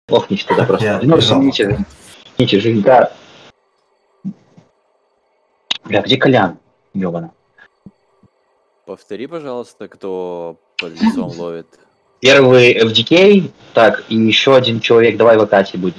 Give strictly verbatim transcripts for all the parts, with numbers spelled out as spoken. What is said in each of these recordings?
Лохнись туда просто. Я Ну, бежал. извините, извините, жизнь, да. Бля, где Колян? Ёбана. Повтори, пожалуйста, кто под лицом ловит. Первый эф ди кей, так, и еще один человек, давай в Акате будет.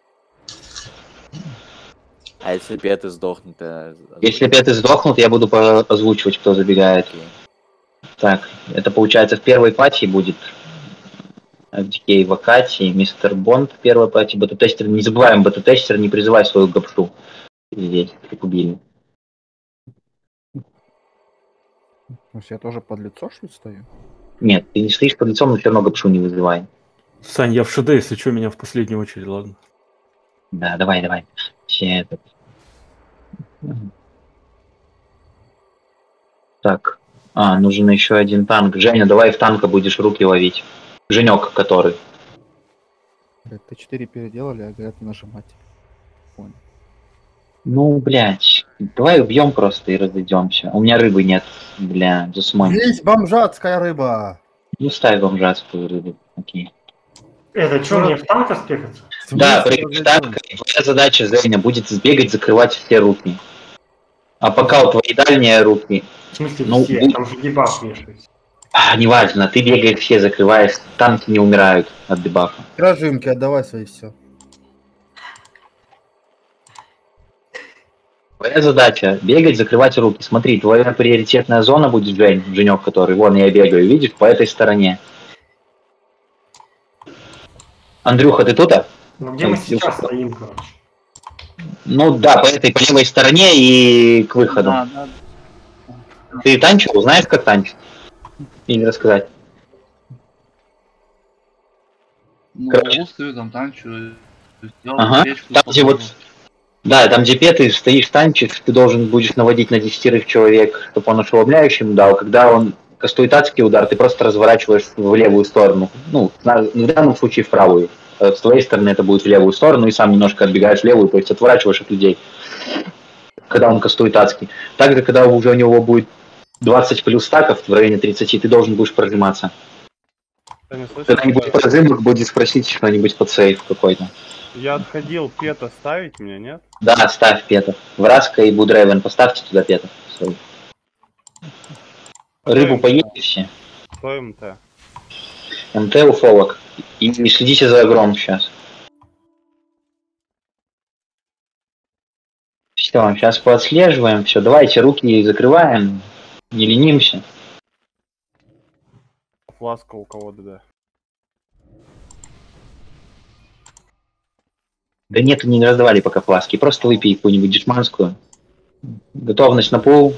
А если петы сдохнет? а- Если петы сдохнут, я буду по- озвучивать, кто забегает. Окей. Так, это получается в первой пати будет эф ди кей в Акате, мистер Бонд в первой пати, бета-тестер. Не забываем, бета-тестер, не призывай свою гопшу. Здесь, как убили. То есть я тоже под лицо, что ли, стою? Нет, ты не стоишь под лицом, но все равно гопшу не вызывай. Сань, я в ШД, если что, меня в последнюю очередь, ладно. Да, давай, давай. Все это. Так. А, нужен еще один танк. Женя, давай в танка будешь руки ловить. Женек, который. Блядь, Т четыре переделали, а говорят не нажимать. Понял. Ну, блядь. Давай убьем просто и разойдемся. У меня рыбы нет. Бля, засмонь. Есть бомжатская рыба! Ну, ставь бомжатскую рыбу. Окей. Это что, мне в танка спехаться? Да, прыгай в танк. Твоя задача, Женя, будет сбегать, закрывать все руки. А пока у твоей дальние руки, В смысле Ну, все? будь- Там же дебаф вешается. а, неважно, ты бегаешь, все закрываешь, танки не умирают от дебафа. Кражимки, отдавай свои все. Твоя задача бегать, закрывать руки. Смотри, твоя приоритетная зона будет, Жень, Женек, который, вон я бегаю, видишь, по этой стороне. Андрюха, ты тут? Ну где мы Ой, сейчас Илюха. стоим, короче? Ну да, по этой, по левой стороне и к выходу. Да, да. Ты танчил, знаешь, как танчить? Или рассказать? Ну, Короче. стою, там танчу. Сделал Ага, печку, там, где вот, да, там, где пе, ты стоишь, танчишь, ты должен будешь наводить на десятерых человек, чтобы он ошеломляющим дал. Когда он кастует адский удар, ты просто разворачиваешь в левую сторону. Ну, на- в данном случае в правую. Э, С твоей стороны это будет в левую сторону, и сам немножко отбегаешь в левую, то есть отворачиваешь от людей, когда он кастует адский. Также, когда уже у него будет двадцать плюс стаков в районе тридцати, ты должен будешь прожиматься. Когда-нибудь прожимок будет спросить что-нибудь под сейф какой-то. Я отходил, пета ставить меня, нет? Да, ставь петов. Враска и Будревен, поставьте туда петов. Всё. Рыбу поедете все. Что МТ? МТ уфолог. И не следите за огром сейчас. Все, сейчас поотслеживаем. Все, давайте руки закрываем. Не ленимся. Фласка у кого ДД? Да нет, не раздавали пока фласки. Просто выпей какую-нибудь дешманскую. Готовность на пол.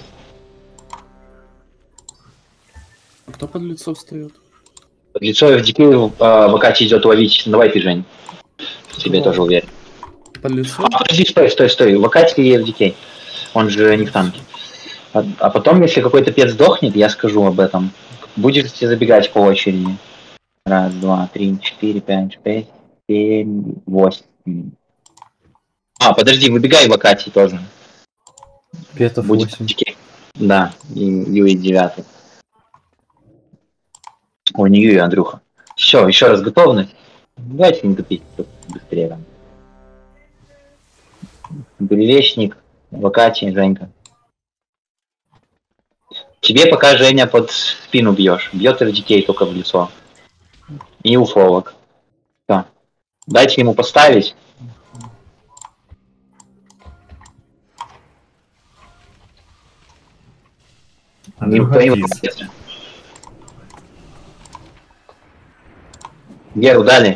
Кто под лицо встает? Под лицо эф ди кей э, в Акате идет ловить. Давай ты, Жень. Тебе Кого? тоже уверен. Под лицо? А, подожди, стой, стой, стой. В Акате и эф ди кей. Он же не в танке. А, а потом, если какой-то пет сдохнет, я скажу об этом. Будете забегать по очереди. Раз, два, три, четыре, пять, шесть, семь, восемь. А, подожди, выбегай в Акате тоже. Петов Будет восемь. эф ди кей. Да, и Юи девятый. Ой, не Юи, Андрюха. Все, еще раз готовность. Давайте не тупить быстрее там. Буревестник, в Акате, Женька. Тебе пока Женя под спину бьешь. Бьет эф ди кей только в лицо. И уфолог. Все. Дайте ему поставить. Андрюха, Никто не кис. выходит. Геру дали.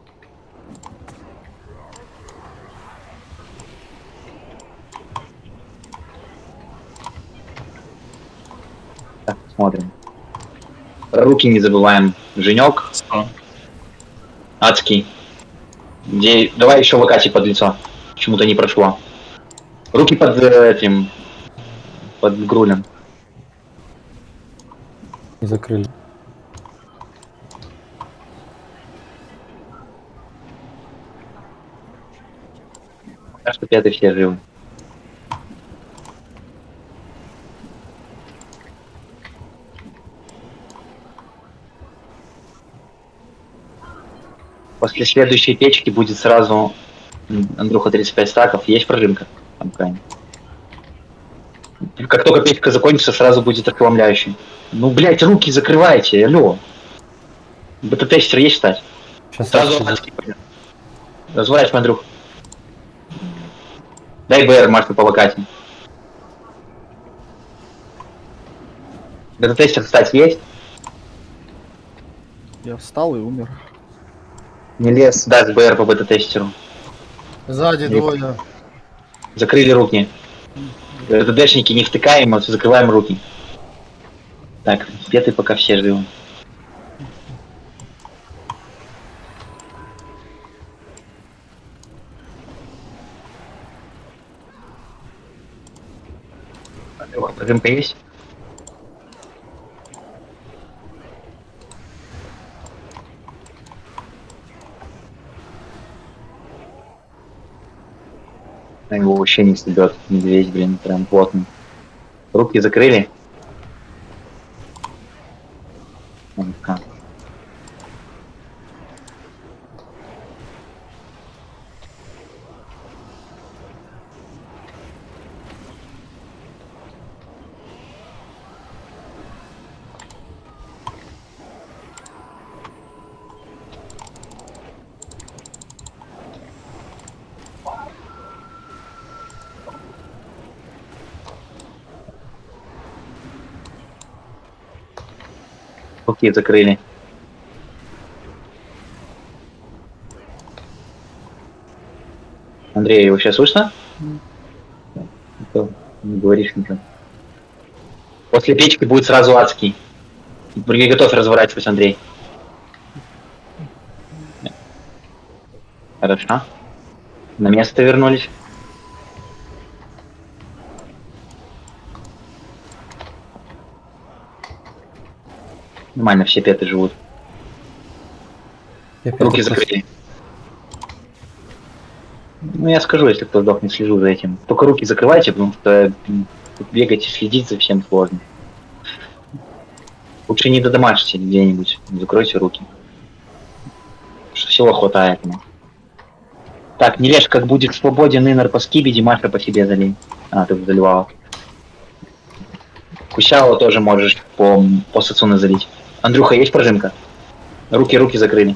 Так, смотрим. Про руки не забываем. Женек. Адский. Где... Давай еще в Акате под лицо. Почему-то не прошло. Руки под э, этим. Под грулем. Не закрыли. Пока что пятый все живы. После следующей печки будет сразу м, Андрюха тридцать пять стаков. Есть прожимка? Там крайне. Как только печка закончится, сразу будет ошеломляющий. Ну, блядь, руки закрывайте, алло. Бета-тестер есть, кстати? Сейчас Сразу адский пойдет. Разворачивай, Андрюх. Дай БР, Марка, по локации. Бета-тестер, кстати, есть? Я встал и умер. Не лез. Даст БР по бета-тестеру. Сзади Не- двое. Закрыли руки. РТДшники не втыкаем, а закрываем руки. Так, беты пока все живы. Андрюха, прожимка есть? На его вообще не стебет. Медведь, блин, прям плотный. Руки закрыли. Ну-ка. Руки закрыли. Андрей, его сейчас слышно? Не говоришь ничего. После печки будет сразу адский. Готов разворачивать, Андрей. Хорошо. На место вернулись. Нормально, все петы живут. Я Руки закрыли. Ну, я скажу, если кто сдохнет, слежу за этим. Только руки закрывайте, потому что бегать и следить за всем сложно. Лучше не додомажьте где-нибудь. Закройте руки. Что всего хватает. Ну. Так, не лежь, как будет свободен инер по скибиди, Маша по себе залей. А, ты уже заливала. Кусяо тоже можешь по, по Сацуне залить. Андрюха, есть прожимка? Руки, руки закрыли.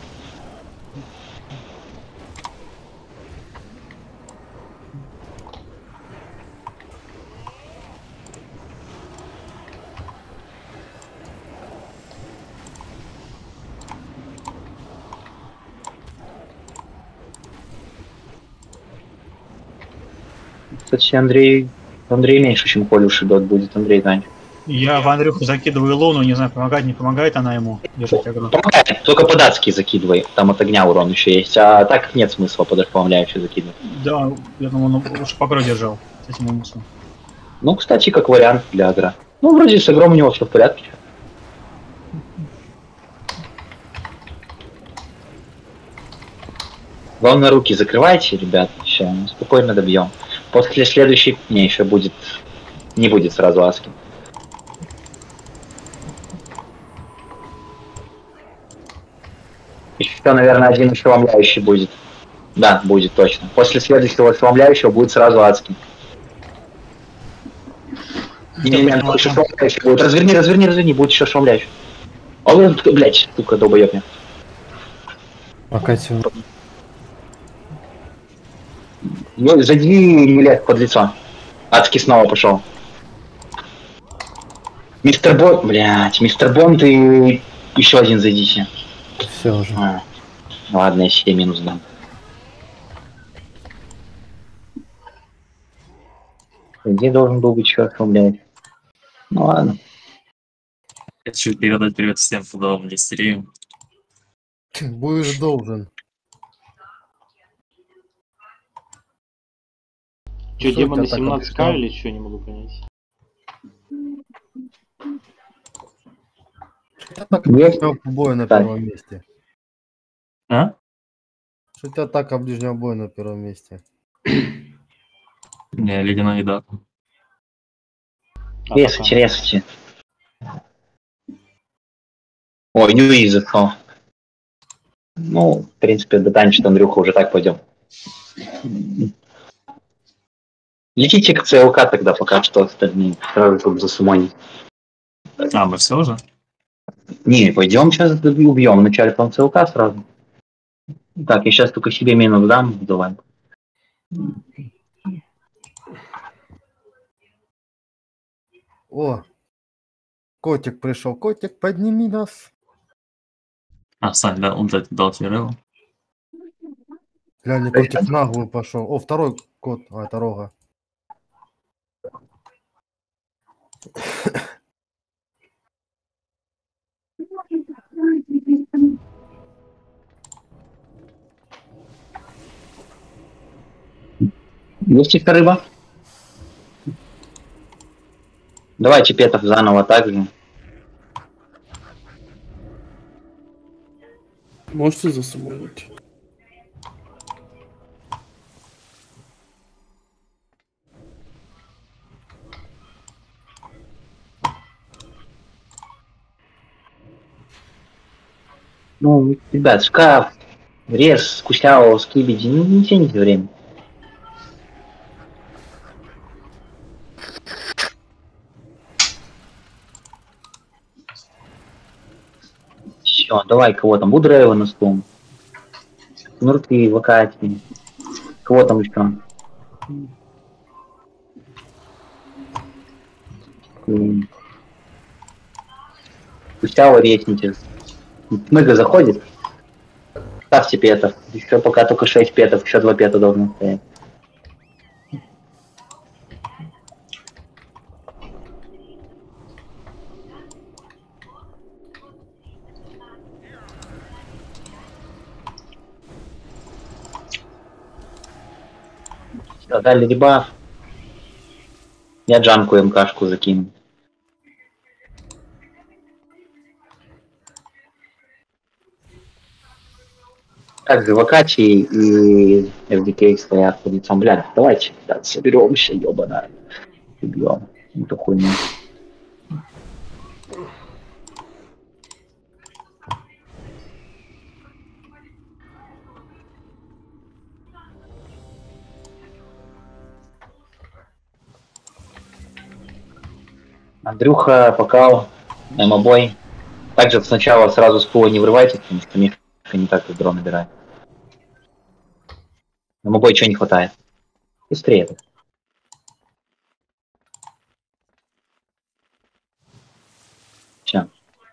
Кстати, Андрей... Андрей меньше, чем Колюш идет, будет Андрей Тань. Я в Андрюху закидываю луну, не знаю, помогает, не помогает она ему держать огонь. Помогает, только по-датски закидывай, там от огня урон еще есть, а так нет смысла под ошеломляющий закидывать. Да, я думаю, он уж покрой держал с этим умыслом. Ну, кстати, как вариант для агро. Ну, вроде с агром у него все в порядке. Главное, руки закрывайте, ребят, все, мы спокойно добьем. После следующей не еще будет, не будет сразу аски. Еще, наверное, один ошеломляющий будет. Да, будет точно. После следующего ошеломляющего будет сразу адский. Не-не-не, еще ошеломляющий будет. Разверни, разверни, разверни, будет еще ошеломляющий. А он, блядь, сука, долбоёб мне. А Катя... Ну, зайди Милет под лицо. Адский снова пошел. Мистер Бон, блядь, мистер Бон, ты еще один зайдите. Все уже. А, ладно, я себе минус дам. Где должен был быть черт, блядь? Ну ладно. Хочу передать привет всем фудовым листериям. Будешь должен. Че, Что демоны у тебя так семнадцать объяснял? к или что, не могу понять. Я так Есть? ближнего боя на Так. первом месте. А? Что у тебя атака ближнего боя на первом месте? Не, ледяной да. Резайте, резайте. Ой, Ньюи зашел. Ну, в принципе, дотанчит Андрюха, уже так пойдем. Летите к ЦЛК тогда пока что остальные. Сразу чтобы засумонить. А, мы все уже? Не, пойдем сейчас убьем. Вначале потом ЦЛК сразу. Так, я сейчас только себе минус дам. Давай. О, котик пришел. Котик, подними нас. А, Сань, да, он дал, дал тебе реву. Глянь, котик в наглую пошел. О, второй кот. А, это Рога. Есть еще рыба? Давайте Петов заново так же. Можете засуммировать? Ну, ребят, шкаф, рез, скусяо, скибиди, не, не тяните время. Все, давай, кого там? Будреева на стол. Нурки, Вакати. Кого там еще? Скусяо, резните. Мыга заходит. Ставьте петов. Еще пока только шесть петов, еще два пета должны стоять. Все, дали дебаф. Я джанку МКшку закину. Также Вакачи и эф ди кей стоят под лицом. Блядь, давайте да, соберемся, ёбана. Убьем. Эту хуйню. Андрюха, Покал, Эмобой. Также сначала сразу с пула не врывайтесь, потому что Мишка не так как дрон набирает. Эмобой чего не хватает? Быстрее это. Все.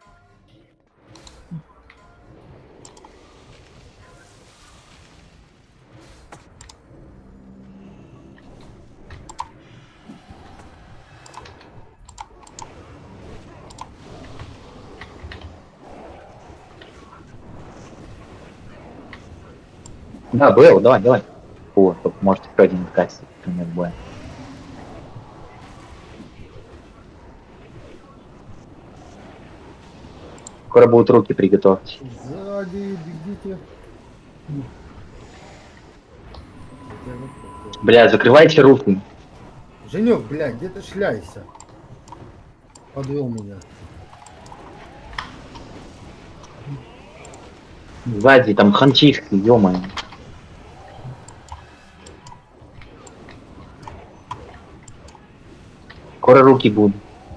Да, был, давай, давай. О, может еще один кастик, например, боя. Скоро будут руки приготовьте. Сзади, бегите. Бля, закрывайте руки. Женек, блядь, где ты шляйся? Подвел меня. Сзади там ханчишки, ё-моё. Скоро руки будут.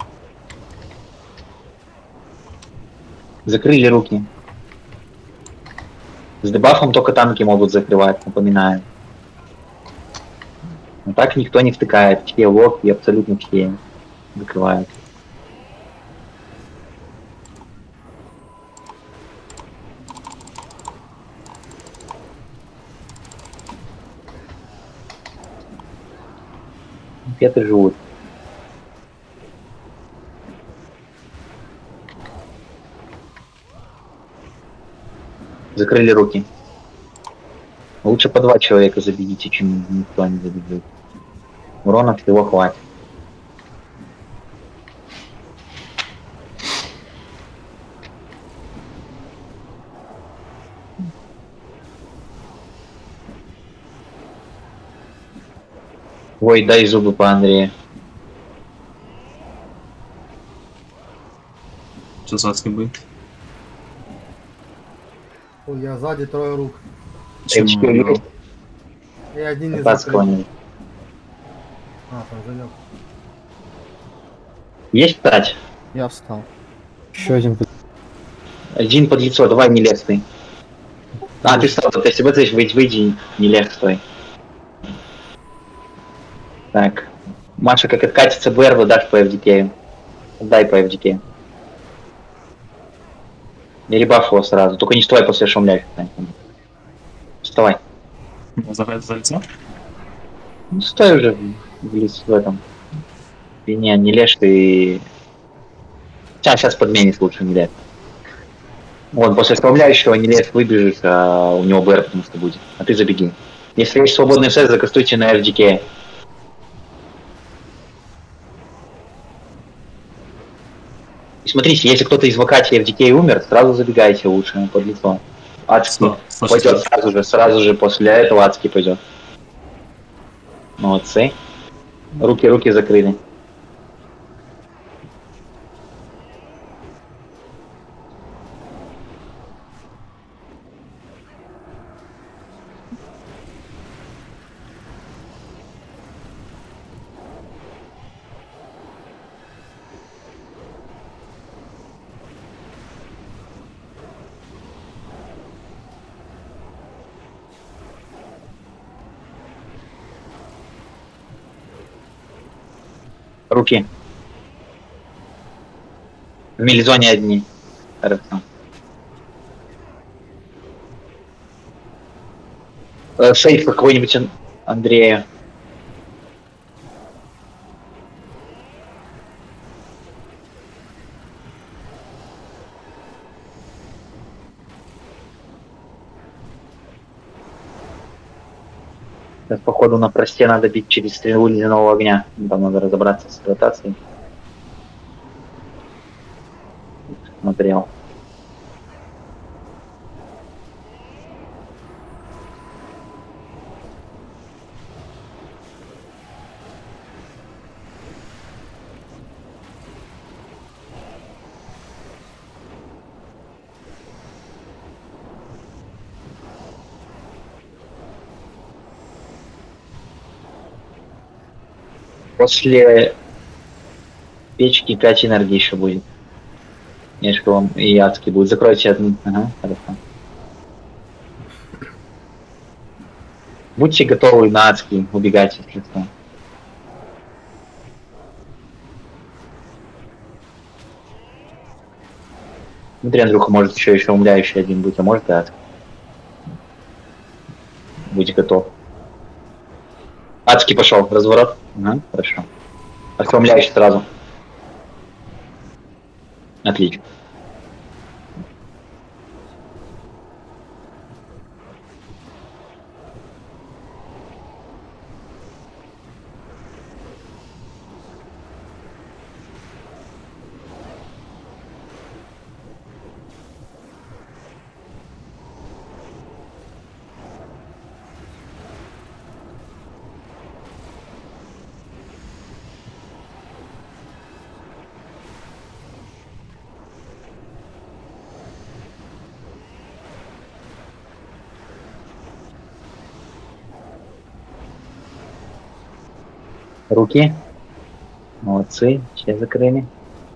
Закрыли руки. С дебафом только танки могут закрывать, напоминаю. Но так никто не втыкает. Все локи абсолютно все закрывают. Петы живут. Закрыли руки. Лучше по два человека забедите, чем никто не забедет. Урона всего хватит. Ой, дай зубы по Андрею. Что с адской будет? Ой, я сзади трое рук. ФДК есть. И один из Пацкого закрытых. нет. А, там залег. Есть встать? Я встал. Еще один. под- Один под лицо, давай не лезь. А, ты встал, ты себе здесь выйди, выйди, не лезь, стой. Так. Маша, как откатится БР, дашь по ФДК. Дай по ФДК. Не ребаф его сразу, только не стой после шумляк. Вставай. За, за лицо? Ну стой уже в, лиц, в этом. И не, не лезь ты. Сейчас, сейчас подменить лучше не лезь. Вот, после справляющего не лезь, выбежишь, а у него БР потому что будет. А ты забеги. Если есть свободный сет, закастуйте на ФДК. И смотрите, если кто-то из вакати ФДК умер, сразу забегайте лучше под лицо. Адский пойдет сразу же, сразу же после этого адский пойдет. Молодцы. Руки, руки закрыли. Руки. В милизоне одни. Хорошо. Э, сейф какой-нибудь Ан- Андрея. Сейчас, походу, на просте надо бить через стрелу ледяного огня. Там надо разобраться с ротацией. Смотрел. После печки пять энергии еще будет. Нежко вам и адский будет. Закройте одну. Ага, хорошо. Будьте готовы на адский убегать, если что. Смотри, Андрюха, может еще еще умляющий один будет, а может и адский. Будь готов. Адский пошел, разворот. Ага, хорошо. Охромляющий сразу. Отлично. Руки. Молодцы, все закрыли.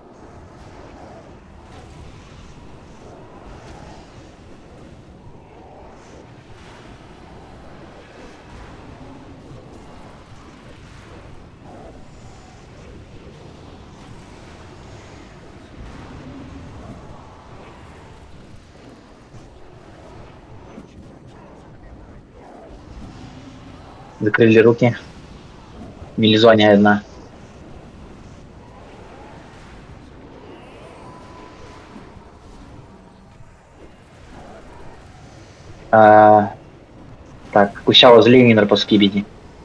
Закрыли руки. Милизония одна. А, так, Кусяла Зленинер по скибиди.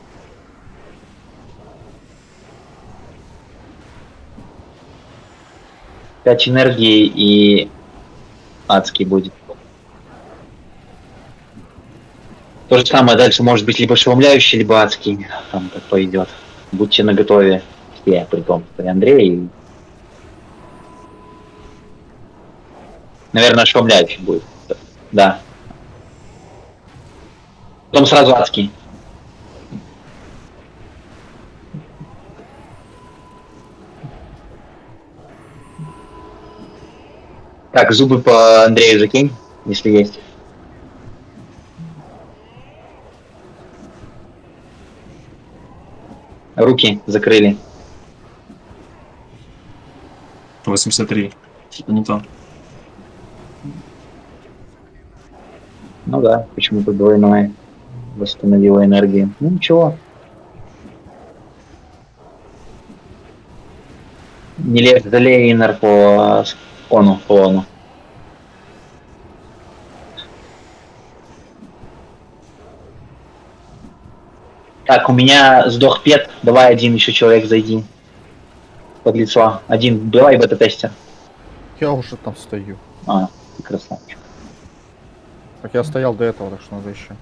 Пять энергии и адский будет. То же самое дальше может быть либо ошеломляющий, либо адский. Там как пойдет. Будьте наготове все, при том, что и Андрей. Наверное, ошеломляющий будет. Да. Потом сразу адский. Так, зубы по Андрею закинь, если есть. Руки закрыли. восемьдесят три. Что-то не то. Ну да, почему-то двойное восстановила энергию. Ну ничего. Не лез далее инер по ону, по ону. Так, у меня сдох пет. Давай один еще человек зайди. Под лицо. Один, давай бета-тестер. Я уже там стою. А, ты красавчик. Так я стоял до этого, так что надо еще.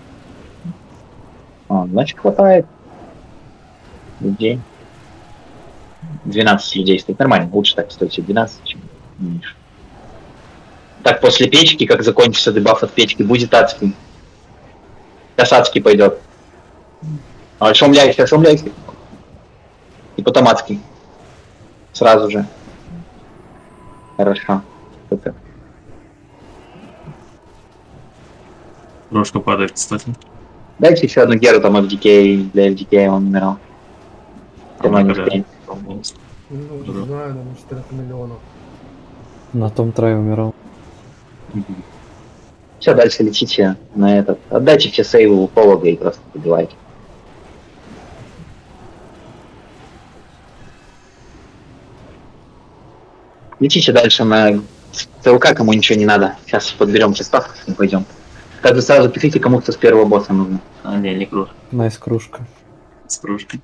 А, значит хватает людей. двенадцать людей стоит. Нормально, лучше так стоит двенадцать, чем меньше. Так, после печки, как закончится дебаф от печки, будет адский. Сейчас адский пойдет. А, шумляйся, шумляйся. И потом адский. Сразу же. Хорошо. Супер. Брошка падает, кстати. Дайте еще одну геру там эф ди кей, для эф ди кей он умирал. Все равно не успеем. Ну, не знаю, наверное, четыреста миллионов. На том трае умирал. Все, дальше летите на этот. Отдайте все сейвы у полога и просто побивайте. Летите дальше на ЦЛК, кому ничего не надо. Сейчас подберем состав и пойдем. Также сразу пишите, кому кто с первого босса нужно. А, не, не кружка. Найс кружка. С кружкой.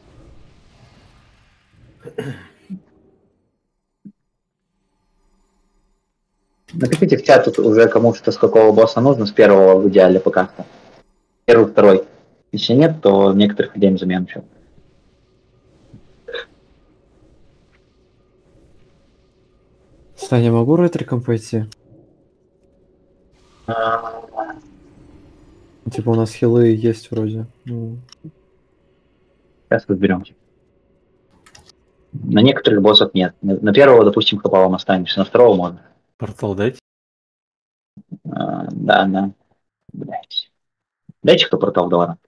Напишите в чат тут уже кому что с какого босса нужно, с первого в идеале пока что. Первый, второй. Если нет, то некоторых идеям замену еще. Саня, могу ретриком пойти? Типа у нас хилы есть вроде. Ну. Сейчас разберемся. На некоторых боссов нет. На, на первого, допустим, хапалом останешься, на второго можно. Портал дайте. А, да, да. Блять. Дайте кто портал, давай.